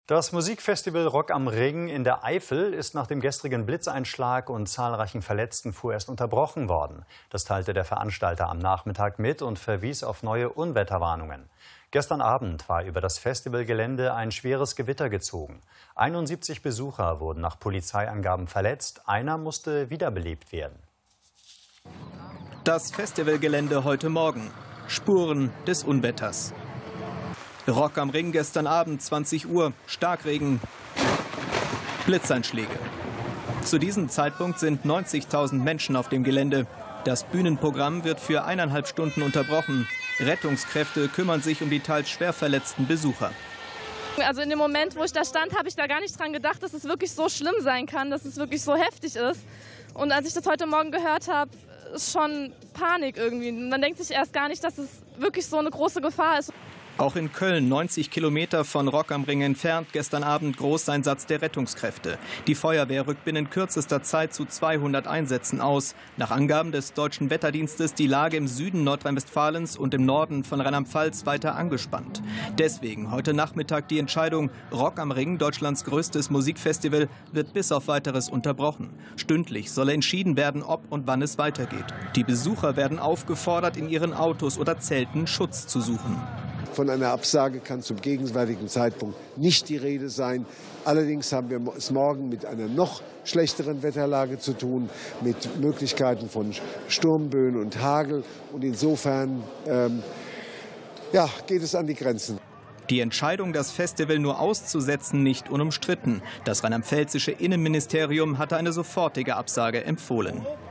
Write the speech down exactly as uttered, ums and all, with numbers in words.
Das Musikfestival Rock am Ring in der Eifel ist nach dem gestrigen Blitzeinschlag und zahlreichen Verletzten vorerst unterbrochen worden. Das teilte der Veranstalter am Nachmittag mit und verwies auf neue Unwetterwarnungen. Gestern Abend war über das Festivalgelände ein schweres Gewitter gezogen. einundsiebzig Besucher wurden nach Polizeiangaben verletzt, einer musste wiederbelebt werden. Das Festivalgelände heute Morgen. Spuren des Unwetters. Rock am Ring gestern Abend, zwanzig Uhr, Starkregen, Blitzeinschläge. Zu diesem Zeitpunkt sind neunzigtausend Menschen auf dem Gelände. Das Bühnenprogramm wird für eineinhalb Stunden unterbrochen. Rettungskräfte kümmern sich um die teils schwer verletzten Besucher. Also in dem Moment, wo ich da stand, habe ich da gar nicht dran gedacht, dass es wirklich so schlimm sein kann, dass es wirklich so heftig ist. Und als ich das heute Morgen gehört habe, ist schon Panik irgendwie. Man denkt sich erst gar nicht, dass es wirklich so eine große Gefahr ist. Auch in Köln, neunzig Kilometer von Rock am Ring entfernt, gestern Abend Großeinsatz der Rettungskräfte. Die Feuerwehr rückt binnen kürzester Zeit zu zweihundert Einsätzen aus. Nach Angaben des Deutschen Wetterdienstes die Lage im Süden Nordrhein-Westfalens und im Norden von Rheinland-Pfalz weiter angespannt. Deswegen heute Nachmittag die Entscheidung, Rock am Ring, Deutschlands größtes Musikfestival, wird bis auf Weiteres unterbrochen. Stündlich soll entschieden werden, ob und wann es weitergeht. Die Besucher werden aufgefordert, in ihren Autos oder Zelten Schutz zu suchen. Von einer Absage kann zum gegenwärtigen Zeitpunkt nicht die Rede sein. Allerdings haben wir es morgen mit einer noch schlechteren Wetterlage zu tun, mit Möglichkeiten von Sturmböen und Hagel. Und insofern ähm, ja, geht es an die Grenzen. Die Entscheidung, das Festival nur auszusetzen, nicht unumstritten. Das rheinland-pfälzische Innenministerium hatte eine sofortige Absage empfohlen.